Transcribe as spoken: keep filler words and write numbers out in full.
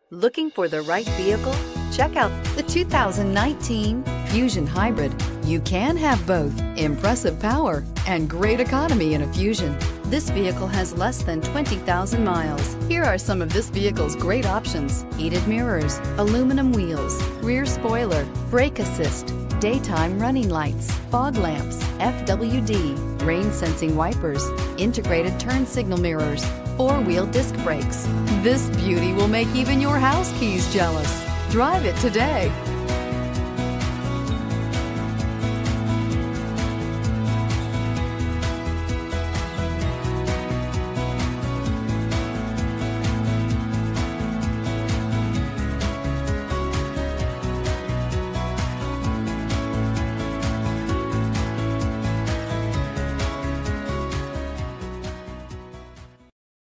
Looking for the right vehicle? Check out the two thousand nineteen Fusion Hybrid. You can have both impressive power and great economy in a Fusion. This vehicle has less than twenty thousand miles. Here are some of this vehicle's great options: heated mirrors, aluminum wheels, rear spoiler, brake assist, daytime running lights, fog lamps, F W D, rain sensing wipers, integrated turn signal mirrors, four-wheel disc brakes. This beauty will make even your house keys jealous. Drive it today.